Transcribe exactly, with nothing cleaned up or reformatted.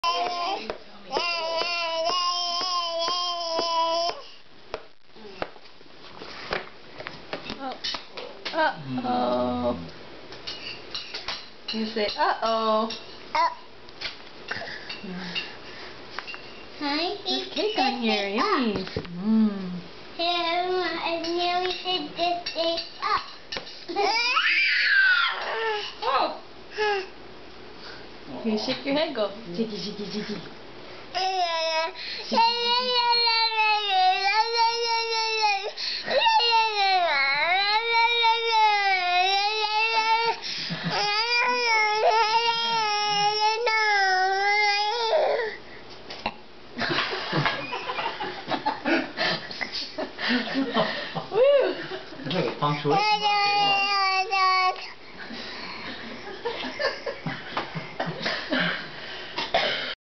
Uh-oh. You say, uh-oh. Uh. Hi, there's cake on here. Yummy. Mmm. I nearly did this thing up. Oh. You shake your head, go. Jiggy, jiggy, jiggy. Woo! It's like a punctuation.